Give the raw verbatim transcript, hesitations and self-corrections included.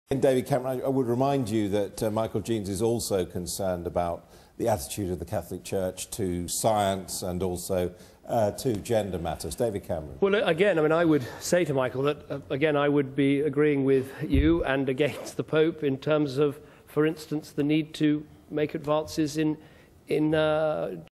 And David Cameron, I would remind you that uh, Michael Jeanes is also concerned about the attitude of the Catholic Church to science and also uh, to gender matters. David Cameron. Well, again, I mean, I would say to Michael that, uh, again, I would be agreeing with you and against the Pope in terms of, for instance, the need to make advances in, in uh,